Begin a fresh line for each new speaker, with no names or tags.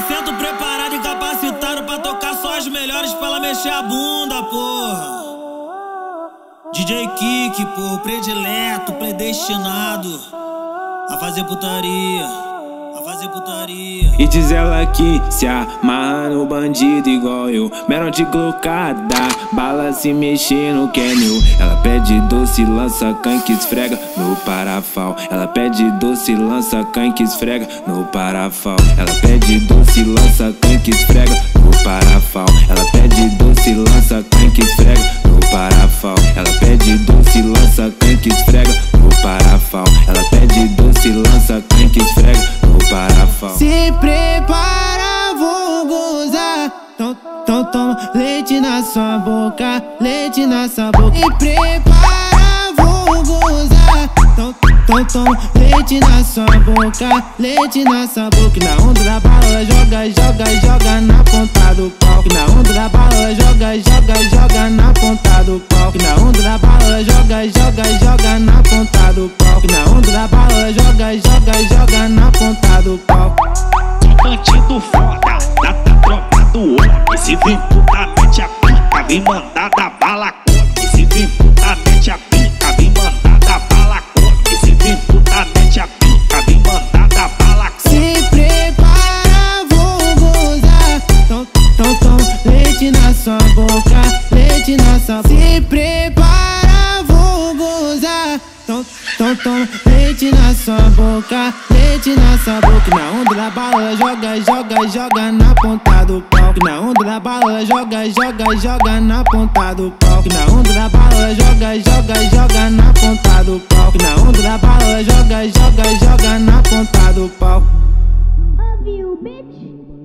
100% preparado e capacitado pra tocar só as melhores pra ela mexer a bunda, porra. DJ Kik, pô, predileto, predestinado a fazer putaria, a fazer putaria.
E diz ela que se amarra no bandido igual eu, menor de glocada, bala se mexer no canil. Ela pede doce, lança canque, esfrega no parafal. Ela pede doce, lança canque, esfrega no parafal. Ela pede doce, lança canque, esfrega no parafal. Ela pede doce, lança canque, esfrega no parafal. Ela pede doce, lança canque, esfrega no parafal. Ela pede doce, lança canque, esfrega no parafal.
Se prepara, vou gozar. Então toma leite na sua boca, leite na sua boca. E prepara, vou gozar. Então toma leite na sua boca, leite na sua boca. E na onda da bala joga, joga, joga na ponta do pau. E na onda da bala joga, joga, joga na ponta do pau. E na onda da bala joga, joga, joga na ponta do pau. E na onda da bala joga, joga, joga na ponta do pau.
Bandido foda, da tropa do homem. Se vem puta, mete a pica, vem mandar da bala come. Se vem puta, mete a pica, vem mandar da bala come. Se vem puta, mete a pica, vem mandar da bala come.
Se prepara, vou gozar. Então toma leite na sua boca, leite na sua boca. Se prepara, vou gozar. Então toma leite na sua boca, leite na sua boca. E na onda da bala joga, joga, joga na ponta do pau. E na onda da bala joga, joga, joga na ponta do pau. E na onda da bala joga, joga, joga na ponta do pau. E na onda da bala joga, joga, joga na ponta do pau.
Love you, bitch.